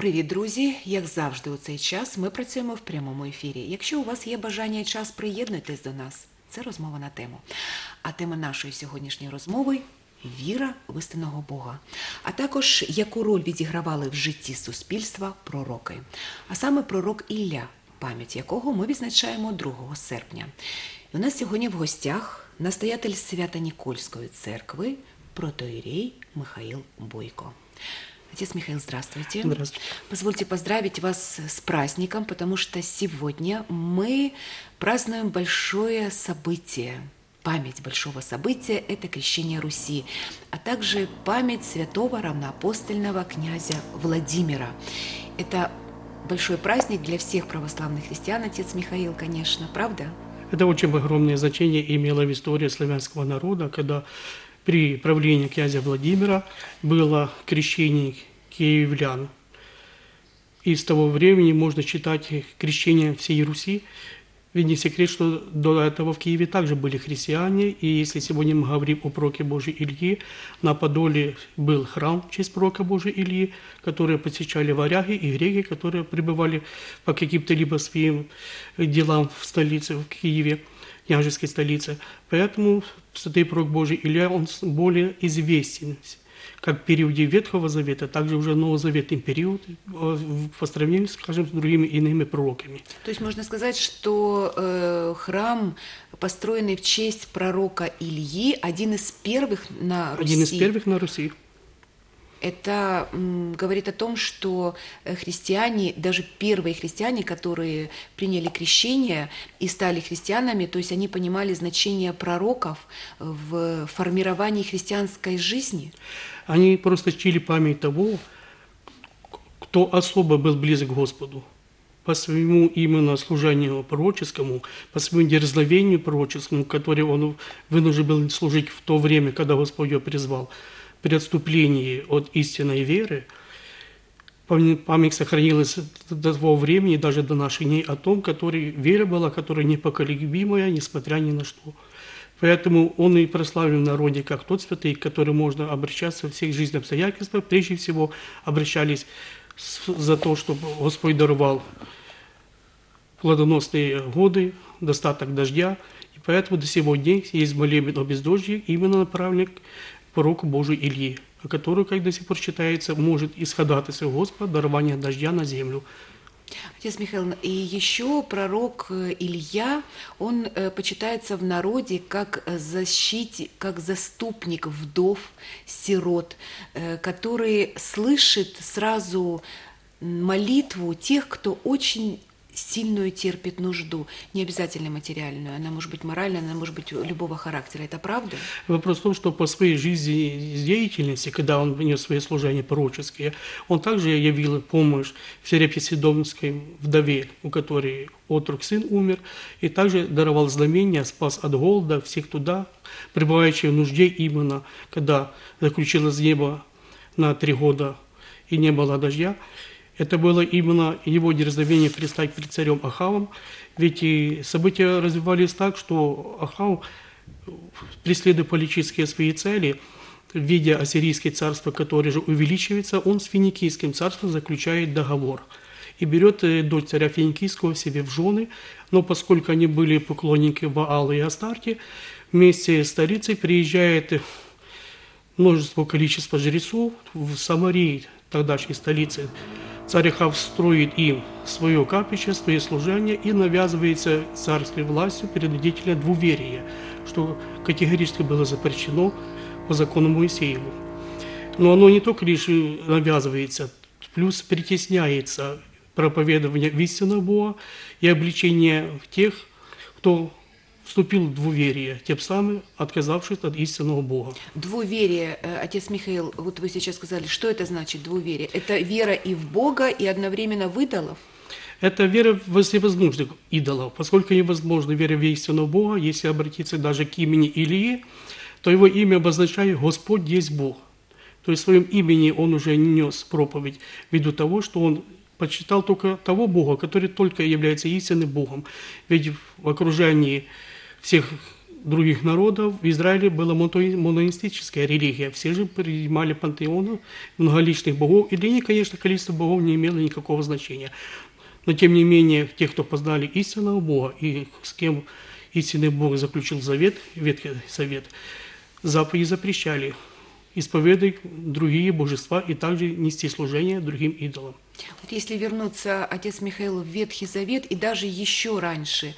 Привіт, друзі! Як завжди у цей час ми працюємо в прямому ефірі. Якщо у вас є бажання і час, приєднуйтесь до нас. Це розмова на тему. А тема нашої сьогоднішньої розмови – віра в істинного Бога. А також, яку роль відігравали в житті суспільства пророки. А саме пророк Ілля, пам'ять якого ми відзначаємо 2 серпня. І у нас сьогодні в гостях настоятель Свято-Никольської церкви, протоиерей Михаил Бойко. Отец Михаил, здравствуйте. Здравствуйте. Позвольте поздравить вас с праздником, потому что сегодня мы празднуем большое событие. Память большого события – это крещение Руси, а также память святого равноапостольного князя Владимира. Это большой праздник для всех православных христиан, отец Михаил, конечно, правда? Это очень огромное значение имело в истории славянского народа, когда при правлении князя Владимира было крещение киевлян. И с того времени можно считать крещение всей Руси. Ведь не секрет, что до этого в Киеве также были христиане. И если сегодня мы говорим о пророке Божьей Ильи, на Подоле был храм в честь пророка Божьей Ильи, который посещали варяги и греки, которые пребывали по каким-то либо своим делам в столице, в Киеве, княжеской столице. Поэтому святый пророк Божий Илья, он более известен как в периоде Ветхого Завета, также уже новозаветный период по сравнению, скажем, с другими иными пророками. То есть можно сказать, что храм, построенный в честь пророка Ильи, один из первых на Руси. Один из первых на Руси. Это говорит о том, что христиане, даже первые христиане, которые приняли крещение и стали христианами, то есть они понимали значение пророков в формировании христианской жизни? Они просто чтили память того, кто особо был близок к Господу. По своему именно служению пророческому, по своему дерзновению пророческому, которое он вынужден был служить в то время, когда Господь его призвал, при отступлении от истинной веры, память сохранилась до того времени, даже до наших дней, о том, которой вера была, которая непоколебимая, несмотря ни на что. Поэтому он и прославлен в народе как тот святый, к которому можно обращаться во всех жизненных обстоятельствах. Прежде всего обращались за то, чтобы Господь даровал плодоносные годы, достаток дождя. И поэтому до сего дня есть молебен о бездождии, именно направленный к пророку Божию Ильи, который, как до сих пор считается, может исходатайствовать Господа дарование дождя на землю. Отец Михаил, и еще пророк Илья, он почитается в народе как защитник, как заступник вдов, сирот, который слышит сразу молитву тех, кто очень сильную терпит нужду, не обязательно материальную, она может быть моральная, она может быть любого характера. Это правда? Вопрос в том, что по своей жизнедеятельности, когда он внес свои служения пророческие, он также явил помощь в Серепте Сидонской вдове, у которой отрок сын умер, и также даровал знамения, спас от голода всех туда, пребывающих в нужде именно, когда заключилось небо на 3 года и не было дождя. Это было именно его дерзновение предстать перед царем Ахавом, ведь и события развивались так, что Ахав, преследуя политические свои цели, видя ассирийское царство, которое же увеличивается, он с финикийским царством заключает договор и берет дочь царя финикийского себе в жены, но поскольку они были поклонники Ваала и Астарте, вместе с царицей приезжает множество количества жрецов в Самарии, тогдашней столице. Царь Ахав строит им свое капище, свои служения и навязывается царской властью принудительное двуверие, что категорически было запрещено по закону Моисееву. Но оно не только лишь навязывается, плюс притесняется проповедование истинного Бога и обличение тех, кто вступил в двуверие, тем самым отказавшись от истинного Бога. Двуверие, отец Михаил, вот вы сейчас сказали, что это значит двуверие? Это вера и в Бога, и одновременно в идолов? Это вера в всевозможных идолов. Поскольку невозможно вера в истинного Бога, если обратиться даже к имени Илии, то его имя обозначает «Господь есть Бог». То есть в своем имени он уже нес проповедь ввиду того, что он почитал только того Бога, который только является истинным Богом. Ведь в окружении всех других народов, в Израиле была монотеистическая религия. Все же принимали пантеоны многоличных богов. И для них, конечно, количество богов не имело никакого значения. Но, тем не менее, те, кто познали истинного Бога, и с кем истинный Бог заключил завет, Ветхий Завет, заповеди запрещали исповедовать другие божества и также нести служение другим идолам. Вот если вернуться, отец Михаил, в Ветхий Завет и даже еще раньше,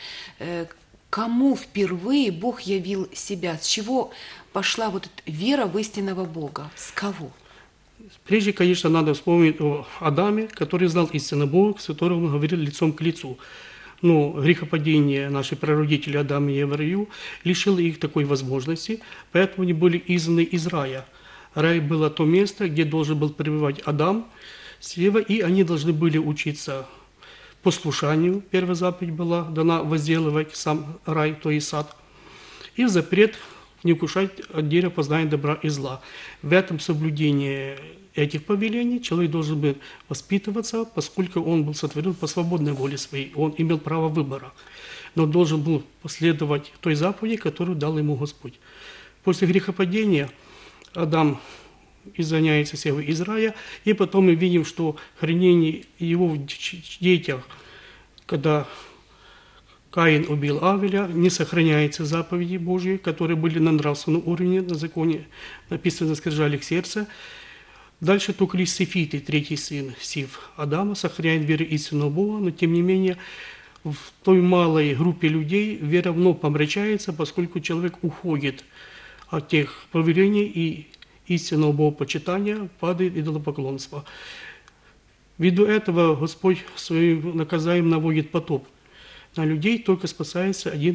кому впервые Бог явил себя? С чего пошла вот эта вера в истинного Бога? С кого? Прежде, конечно, надо вспомнить о Адаме, который знал истинный Бог, с которым он говорил лицом к лицу. Но грехопадение наших прародителей Адама и Евы в раю лишило их такой возможности, поэтому они были изгнаны из рая. Рай было то место, где должен был пребывать Адам с Евой, и они должны были учиться послушанию. Первая заповедь была дана возделывать сам рай, то есть сад. И в запрет не вкушать от дерева познания добра и зла. В этом соблюдении этих повелений человек должен был воспитываться, поскольку он был сотворен по свободной воле своей, он имел право выбора, но должен был последовать той заповеди, которую дал ему Господь. После грехопадения Адам изгоняется с Евой из рая, и потом мы видим, что хранение его в детях, когда Каин убил Авеля, не сохраняется заповеди Божьи, которые были на нравственном уровне, на законе, написано на скрижалях сердца. Дальше только лишь Сефит, третий сын Сиф Адама, сохраняет веру истинного Бога, но тем не менее в той малой группе людей вера вновь помрачается, поскольку человек уходит от тех повелений и истинного богопочитания, падает идолопоклонство. Ввиду этого Господь своим наказанием наводит потоп. На людей только спасается один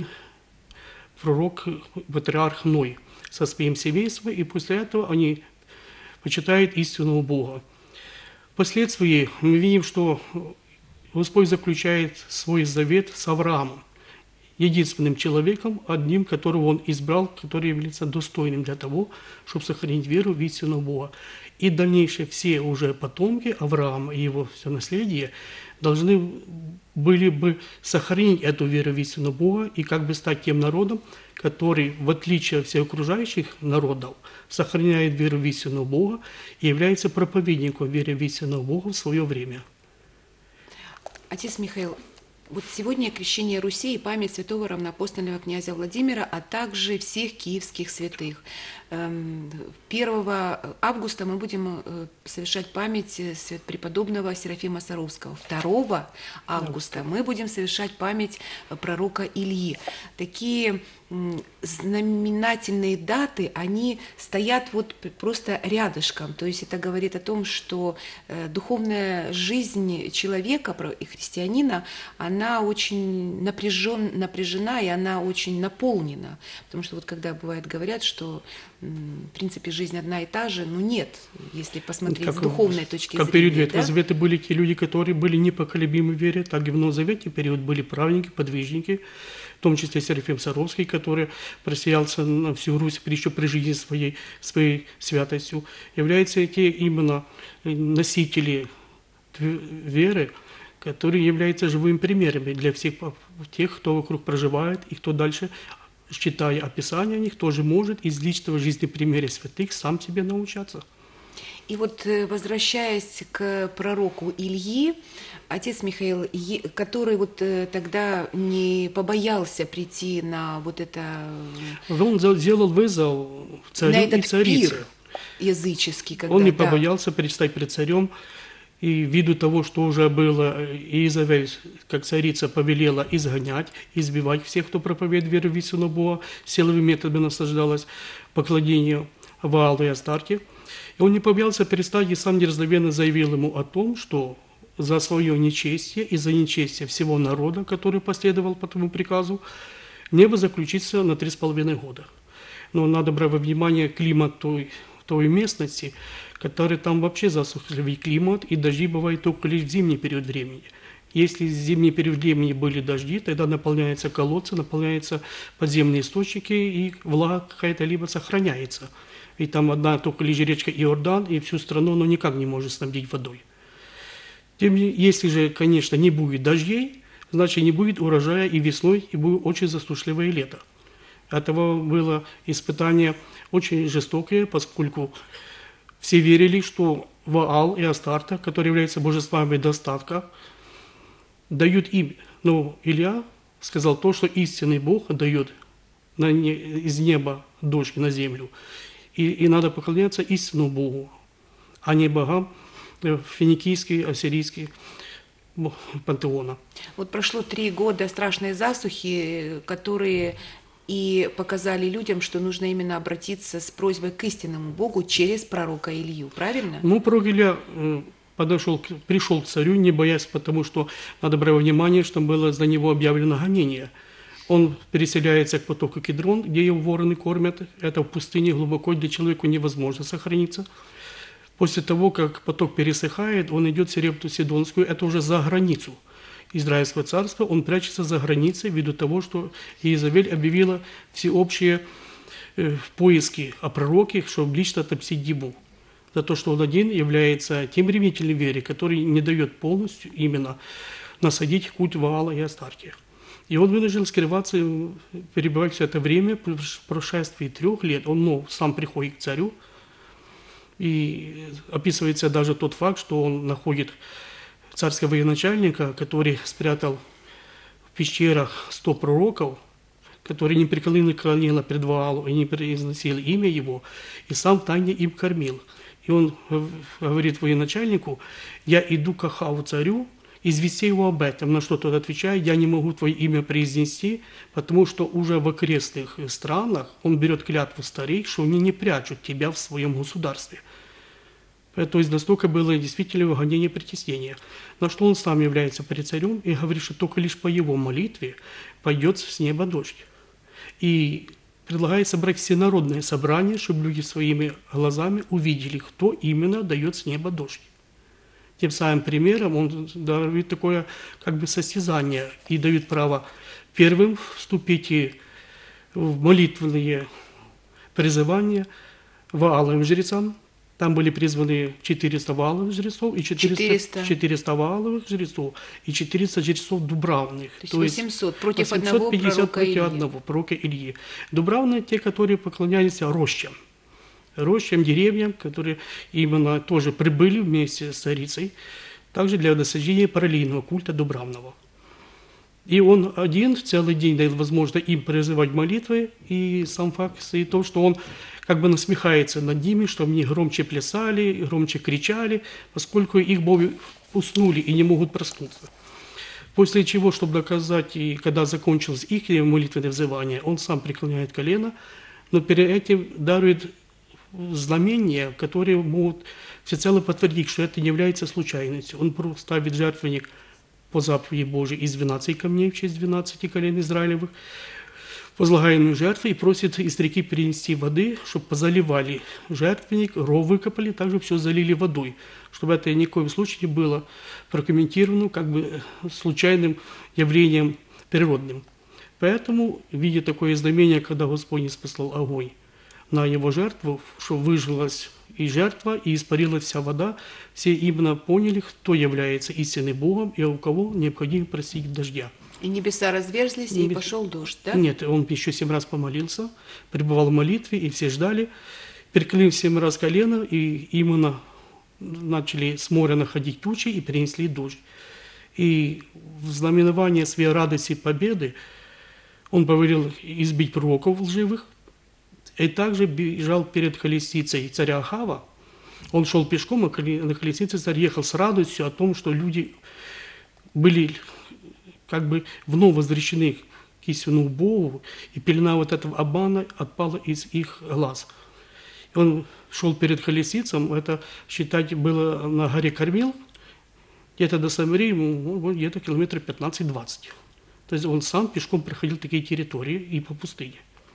пророк, патриарх Ной со своим семейством, и после этого они почитают истинного Бога. Впоследствии мы видим, что Господь заключает свой завет с Авраамом, единственным человеком, одним, которого он избрал, который является достойным для того, чтобы сохранить веру в истинного Бога. И дальнейшие все уже потомки Авраама и его все наследие должны были бы сохранить эту веру в истинного Бога и как бы стать тем народом, который, в отличие от всех окружающих народов, сохраняет веру в истинного Бога и является проповедником веры в истинного Бога в свое время. Отец Михаил, вот сегодня крещение Руси и память святого равноапостольного князя Владимира, а также всех киевских святых. 1 августа мы будем совершать память преподобного Серафима Саровского. 2 августа мы будем совершать память пророка Ильи. Такие знаменательные даты, они стоят вот просто рядышком. То есть это говорит о том, что духовная жизнь человека и христианина, она очень напряжена и она очень наполнена. Потому что вот когда бывает говорят, что в принципе жизнь одна и та же, но нет, если посмотреть с духовной точки как зрения. в период Ветхого да? Завета были те люди, которые были непоколебимы в вере, так и в Новом Завете период были праведники, подвижники, в том числе Серафим Саровский, который просиялся на всю Русь еще при жизни своей святостью, являются те именно носители веры, которые являются живыми примерами для всех тех, кто вокруг проживает и кто дальше, читая описание о них, тоже может из личного жизни примера святых сам себе научаться. И вот возвращаясь к пророку Ильи, отец Михаил, который вот тогда не побоялся прийти на вот это... Он сделал вызов царю на этот и царице. пир языческий. Когда, Он не да. побоялся предстать пред царем, и ввиду того, что уже было, Иезавель, как царица, повелела изгонять, избивать всех, кто проповедует веру в истинного Бога, силовыми методами наслаждалась поклонению Ваалу и Астарте. И он не побоялся предстать и сам дерзновенно заявил ему о том, что за свое нечестие и за нечестие всего народа, который последовал по тому приказу, небо заключится на 3,5 года. Но надо брать во внимание климат той местности, который там вообще засушливый климат, и дожди бывают только лишь в зимний период времени. Если в зимний период времени были дожди, тогда наполняются колодцы, наполняются подземные источники, и влага какая-то либо сохраняется. Ведь там одна только лишь речка Иордан, и всю страну оно никак не может снабдить водой. Если же, конечно, не будет дождей, значит не будет урожая и весной, и будет очень засушливое лето. Этого было испытание очень жестокое, поскольку все верили, что Ваал и Астарта, которые являются божествами достатка, дают им. Но Илья сказал то, что истинный Бог дает из неба дождь на землю. И надо поклоняться истинному Богу, а не богам финикийских, ассирийских пантеона. Вот прошло 3 года страшной засухи, которые и показали людям, что нужно именно обратиться с просьбой к истинному Богу через пророка Илью, правильно? Ну, пророк Илья пришел к царю, не боясь, потому что надо брать во внимание, что было за него объявлено гонение. Он переселяется к потоку Кедрон, где его вороны кормят. Это в пустыне глубоко, где человеку невозможно сохраниться. После того, как поток пересыхает, он идет в Сарепту Сидонскую, это уже за границу Израильского царства. Он прячется за границей ввиду того, что Иезавель объявила всеобщие поиски о пророке, чтобы лично отомстить ему. За то, что он один является тем ревнителем веры, который не дает полностью именно насадить культ Ваала и Астартия. И он вынужден скрываться, перебывать все это время, по прошествии 3 лет. Он сам приходит к царю, и описывается даже тот факт, что он находит царского военачальника, который спрятал в пещерах 100 пророков, которые не преклонили колено пред Ваалу и не произносили имя его, и сам тайне им кормил. И он говорит военачальнику: «Я иду к Ахаву царю, извести его об этом». На что тот отвечает: «Я не могу твое имя произнести, потому что уже в окрестных странах он берет клятву старей, что они не прячут тебя в своем государстве». То есть настолько было действительно гонение и притеснение. На что он сам является пред царем и говорит, что только лишь по его молитве пойдет с неба дождь. И предлагает собрать всенародное собрание, чтобы люди своими глазами увидели, кто именно дает с неба дождь. Тем самым примером он дает такое как бы состязание и дает право первым вступить в молитвенные призывания Вааловым жрецам. Там были призваны 400 Вааловых жрецов и 400 Вааловых жрецов и 400 жрецов дубравных. То есть 800 против одного пророка против одного пророка Ильи. Дубравные те, которые поклонялись рощам, деревьям, которые именно тоже прибыли вместе с царицей, также для насаждения параллельного культа дубравного. И он один целый день дает возможность им призывать молитвы, и сам факт состоит в том, что он как бы насмехается над ними, что они громче плясали, громче кричали, поскольку их боги уснули и не могут проснуться. После чего, чтобы доказать, и когда закончилось их молитвенное взывание, он сам преклоняет колено, но перед этим дарует знамения, которые могут всецело подтвердить, что это не является случайностью. Он ставит жертвенник по заповеди Божией из 12 камней в честь 12 колен Израилевых, возлагаемую жертву, и просит из реки перенести воды, чтобы позаливали жертвенник, ров выкопали, также все залили водой, чтобы это ни в коем случае не было прокомментировано как бы случайным явлением природным. Поэтому, видя такое знамение, когда Господь ниспослал огонь на его жертву, что выжилась и жертва, и испарилась вся вода, все именно поняли, кто является истинным Богом и у кого необходимо просить дождя. И небеса разверзлись, и пошел дождь, да? Нет, он еще 7 раз помолился, пребывал в молитве, и все ждали. Преклонили 7 раз колено, и именно начали с моря находить тучи и принесли дождь. И в знаменование своей радости и победы он повелел избить пророков лживых, и также бежал перед колесницей царя Ахава. Он шел пешком, а на колеснице царь ехал с радостью о том, что люди были как бы вновь возвращены к истинному Богу, и пелена вот этого обмана отпала из их глаз. И он шел перед колесницем, это, считать, было на горе Кармил, где-то до Самарии, где-то километров 15-20. То есть он сам пешком проходил такие территории и по пустыне.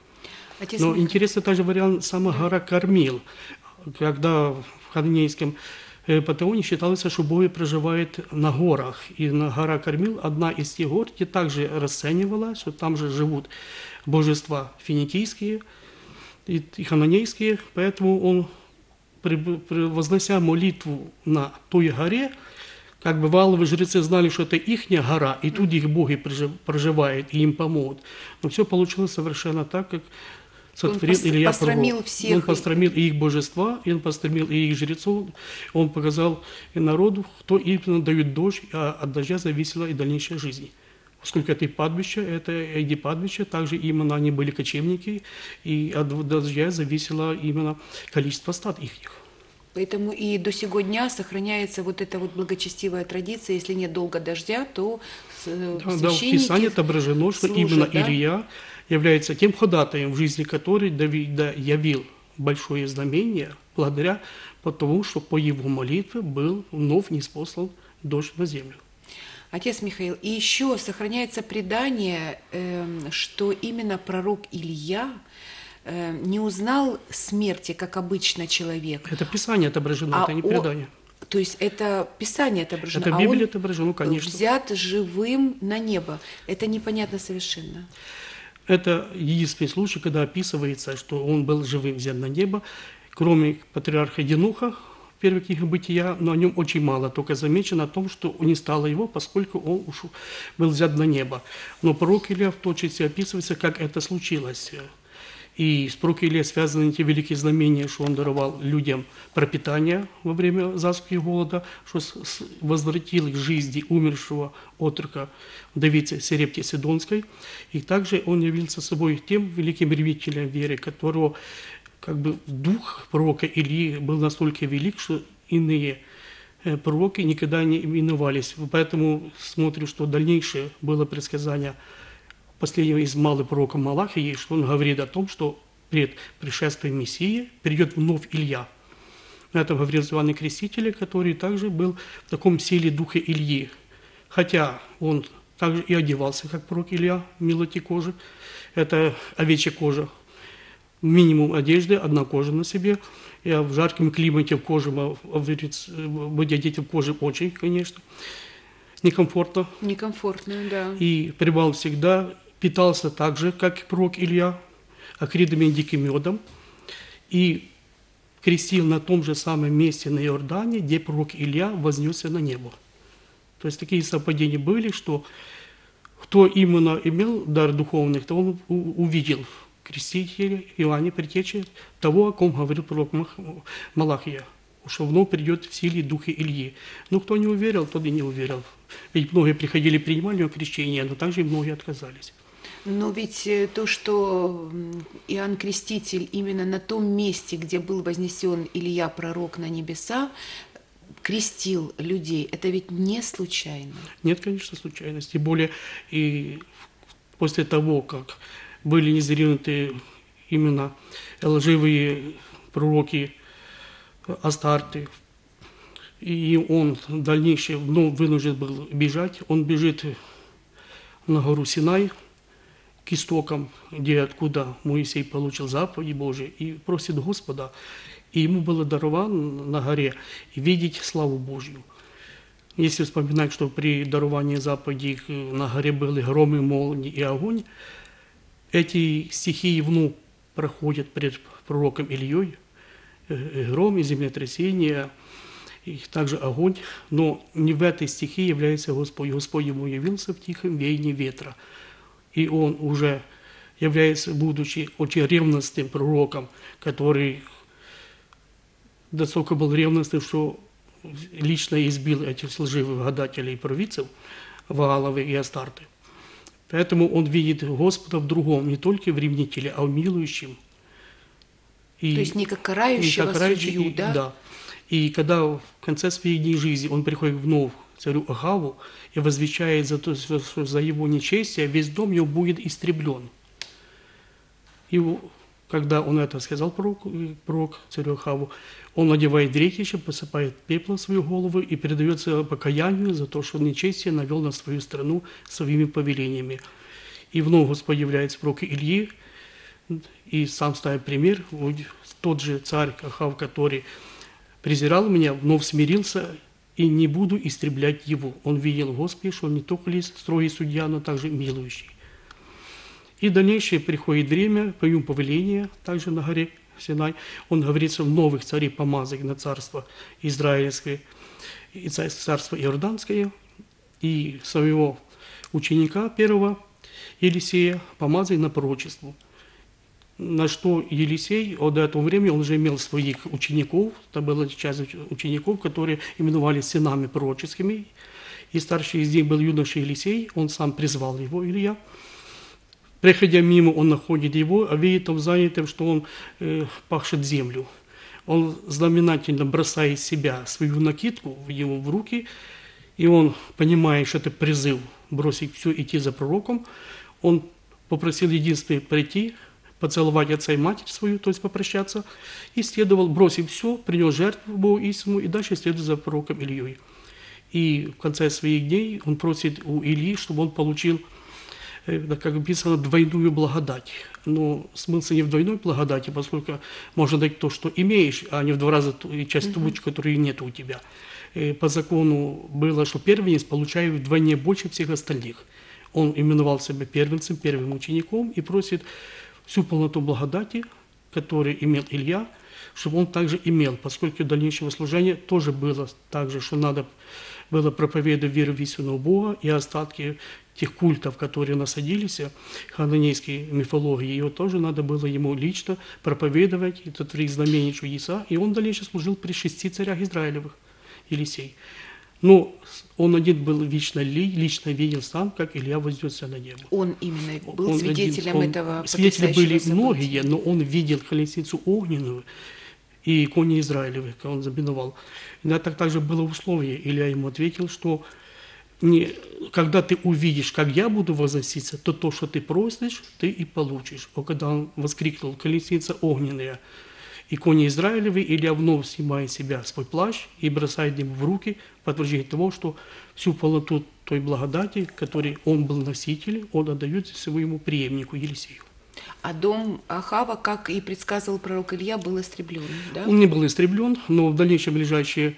Но интересно также вариант сама гора Кармил, когда в хананейском пантеоне считалось, что боги проживают на горах. И на гора Кармил одна из тех гор, где также расценивалось, что там же живут божества финикийские и хананейские. Поэтому он, вознося молитву на той горе, как бы валовые жрецы знали, что это ихняя гора, и тут их боги проживают, и им помогут. Но все получилось совершенно так, как сотворил Илья посрамил пророк. всех. Он посрамил и их божества, и он посрамил и их жрецов. Он показал и народу, кто именно дает дождь, а от дождя зависела и дальнейшая жизнь. Поскольку это и падбище, это и падбище, также именно они были кочевники, и от дождя зависело именно количество стад их. Поэтому и до сего дня сохраняется вот эта вот благочестивая традиция. Если нет долго дождя, то Да, в священники Писании отображено, что служат, именно да? Илья является тем ходатаем, в жизни который Давид явил большое знамение, благодаря тому, что по его молитве был вновь ниспослан дождь на землю. Отец Михаил, и еще сохраняется предание, что именно пророк Илья не узнал смерти, как обычно человек. Это Писание отображено, это не предание. То есть это Писание отображено, Это а Библия он отображено, конечно. взят живым на небо. Это непонятно совершенно. Это единственный случай, когда описывается, что он был живым взят на небо, кроме патриарха Енуха, первой книги Бытия, но о нем очень мало, только замечено о том, что не стало его, поскольку он был взят на небо. Но пророк Илья в точности описывается, как это случилось. И с пророком Илья связаны те великие знамения, что он даровал людям пропитание во время засухи и голода, что возвратил к жизни умершего отрока вдовицы Серепти Сидонской. И также он явился собой тем великим ревнителем веры, которого как бы дух пророка Ильи был настолько велик, что иные пророки никогда не именовались. Поэтому смотрим, что дальнейшее было предсказание последнего из малых пророка Малахии, что он говорит о том, что пред пришествием Мессии придет вновь Илья. Это говорил Иоанн Креститель, который также был в таком силе духа Ильи. Хотя он также и одевался, как пророк Илья, в милоте кожи. Это овечья кожа. Минимум одежды, одна кожа на себе. И в жарком климате в коже, быть одетым в коже очень, конечно, некомфортно. Некомфортно, да. И пребывал всегда, питался так же, как и пророк Илья, акридами и диким медом, и крестил на том же самом месте на Иордане, где пророк Илья вознесся на небо. То есть такие совпадения были, что кто именно имел дар духовных, то он увидел в крестителе Иоанне Предтече того, о ком говорил пророк Малахия, что вновь придет в силе духа Ильи. Но кто не уверил, тот и не уверил. Ведь многие приходили, принимали его крещение, но также и многие отказались. Но ведь то, что Иоанн Креститель именно на том месте, где был вознесен Илья пророк на небеса, крестил людей, это ведь не случайно. Нет, конечно, случайности. Тем более и после того, как были низвергнуты именно лживые пророки Астарты, и он в дальнейшем вынужден был бежать. Он бежит на гору Синай, к истокам, откуда Моисей получил заповеди Божии, и просит Господа, и ему было даровано на горе видеть славу Божью. Если вспоминать, что при даровании заповедей на горе были громы, молнии и огонь, эти стихии вновь проходят пред пророком Ильей, гром и землетрясение, и также огонь, но не в этой стихии является Господь. Господь ему явился в тихом веянии ветра. И он уже является, будучи очень ревностным пророком, который настолько был ревностным, что лично избил этих лживых гадателей и провидцев Вааловы и Астарты. Поэтому он видит Господа в другом, не только в ревнителе, а в милующем. И, то есть не как карающего судью, да? Да. И когда в конце своей дней жизни он приходит вновь к царю Ахаву и возвещает за его нечестие, весь дом его будет истреблен. И когда он это сказал пророк царю Ахаву, он надевает дрехище, посыпает пепла в свою голову и предается покаянию за то, что нечестие навел на свою страну своими повелениями. И вновь Господь является пророк Ильи, и сам ставит пример, тот же царь Ахав, который презирал меня, вновь смирился, и не буду истреблять его. Он видел в Господе, что он не только лишь строгий судья, но также милующий. И дальнейшее приходит время, по ему повеление, также на горе Синай, он говорится в новых царей помазок на царство израильское. и царство Иорданское, и своего ученика первого, Елисея, помазали на пророчество. На что Елисей, до этого времени он уже имел своих учеников, это была часть учеников, которые именовались сынами пророческими, и старший из них был юноша Елисей, он сам призвал его, Илья. Приходя мимо, он находит его, а видит он занятым, что он пашет землю. Он знаменательно бросает себя свою накидку ему в руки, и он, понимая, что это призыв бросить все, идти за пророком, он попросил единственное прийти, поцеловать отца и матерь свою, то есть попрощаться, и следовал, бросив все, принес жертву Богу истину, и дальше следует за пророком Ильей. И в конце своих дней он просит у Ильи, чтобы он получил, как написано, двойную благодать. Но смысл не в двойной благодати, поскольку можно дать то, что имеешь, а не в 2 раза часть ту, которой нет у тебя. По закону было, что первенец получает вдвойне больше всех остальных. Он именовал себя первенцем, первым учеником и просит всю полноту благодати, которую имел Илья, чтобы он также имел, поскольку дальнейшего служения тоже было так же, что надо было проповедовать веру в истинного Бога и остатки тех культов, которые насадились, хананейской мифологии, его тоже надо было ему лично проповедовать, этот в знамений чудеса, и он дальше служил при 6 царях Израилевых, Елисей. Но он один был лично видел сам, как Илья вознесся на небо. Он именно был свидетелем этого свидетели были потрясающего многие, события. но он видел колесницу огненную и кони Израилевых, как он забиновал. И это также было условие. Илья ему ответил, что когда ты увидишь, как я буду возноситься, то, что ты просишь, ты и получишь. А когда он воскликнул «колесница огненная», и кони Израилевы, Илья вновь снимает с себя свой плащ и бросает ему в руки подтверждение того, что всю полноту той благодати, которой он был носителем, он отдает своему преемнику Елисею. А дом Ахава, как и предсказывал пророк Илья, был истреблен, да? Он не был истреблен, но в дальнейшем ближайшие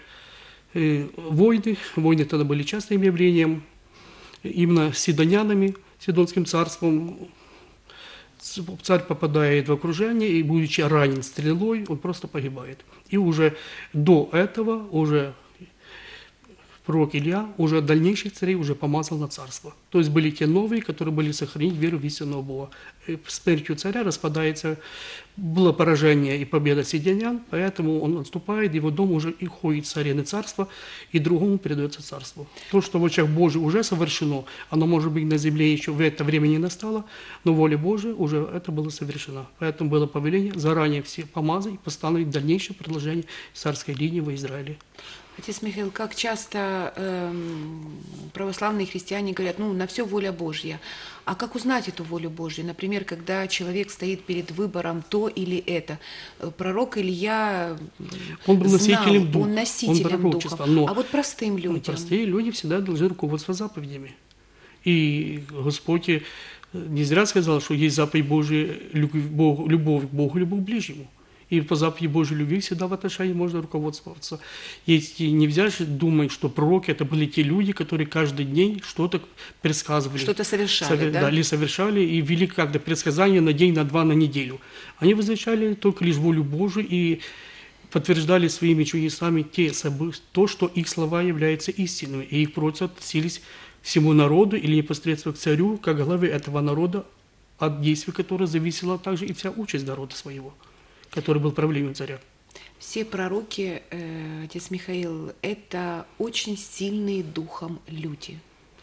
войны тогда были частым явлением, именно с сидонянами, Сидонским царством. Царь попадает в окружение, и, будучи ранен стрелой, он просто погибает. И уже до этого, уже пророк Илья, уже дальнейших царей уже помазал на царство. То есть были те новые, которые были сохранить веру в истинного Бога. С смертью царя распадается, было поражение и победа сидонян, поэтому он отступает, его дом уже и ходит с арены царства, и другому передается царство. То, что в очах Божьих уже совершено, оно может быть на земле еще в это время не настало, но воля Божия уже это было совершено. Поэтому было повеление заранее все помазать и постановить дальнейшее продолжение царской линии в Израиле. Отец Михаил, как часто православные христиане говорят, на все воля Божья. А как узнать эту волю Божью? Например, когда человек стоит перед выбором то или это. Пророк Илья он был знал, носителем духа, он носителем духа. но А вот простым людям? Простые люди всегда должны руководствоваться заповедями. И Господь не зря сказал, что есть заповедь Божия, любовь к Богу, любовь к ближнему. И по заповеди Божьей любви всегда в отношении можно руководствоваться. Если нельзя же думать, что пророки это были те люди, которые каждый день что-то предсказывали. Что-то совершали, да? Или совершали, и вели как-то предсказания на день, на 2, на неделю. Они возвещали только лишь волю Божию и подтверждали своими чудесами то, что их слова являются истинными. И их пророчества относились к всему народу или непосредственно к царю, как главе этого народа, от действий которого зависела также и вся участь народа своего, который был правлением царя. Все пророки, отец Михаил, это очень сильные духом люди,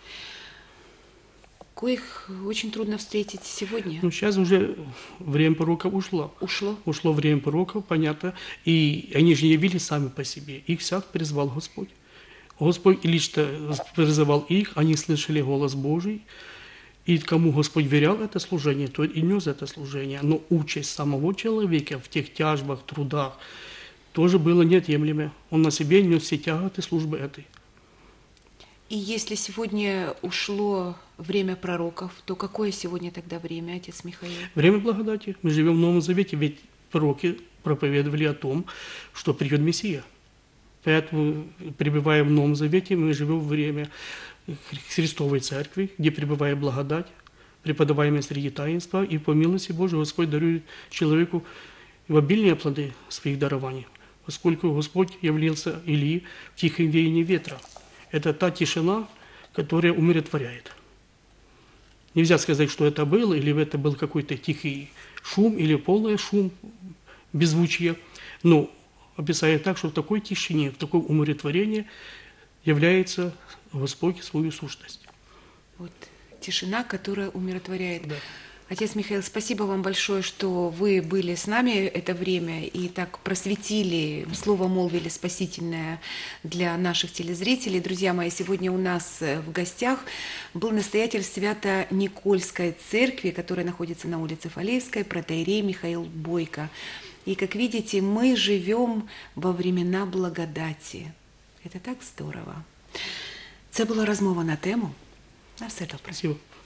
коих очень трудно встретить сегодня. Сейчас уже время пророков ушло. Ушло время пророков, понятно. И они же не явились сами по себе. Их всяк призвал Господь. Господь лично призывал их, они слышали голос Божий. И кому Господь верял это служение, тот и нес это служение. Но участь самого человека в тех тяжбах, трудах тоже было неотъемлемое. Он на себе нес все тяготы службы этой. И если сегодня ушло время пророков, то какое сегодня тогда время, отец Михаил? Время благодати. Мы живем в Новом Завете, ведь пророки проповедовали о том, что придет Мессия. Поэтому, пребывая в Новом Завете, мы живем в время Христовой Церкви, где пребывает благодать, преподаваемая среди таинства, и по милости Божией Господь дарует человеку в обильные плоды своих дарований. поскольку Господь являлся Илии в тихом веянии ветра. Это та тишина, которая умиротворяет. Нельзя сказать, что это было, или это был какой-то тихий шум, или полный шум, беззвучие. Но описание так, что в такой тишине, в таком умиротворении является Господь свою сущность. Вот тишина, которая умиротворяет. Да. Отец Михаил, спасибо вам большое, что вы были с нами это время и так просветили, слово молвили спасительное для наших телезрителей. Друзья мои, сегодня у нас в гостях был настоятель Свято-Никольской церкви, которая находится на улице Фалеевской, протоиерей Михаил Бойко. И, как видите, мы живем во времена благодаті. Это так здорово. Це була розмова на тему. На все добре. Спасибо.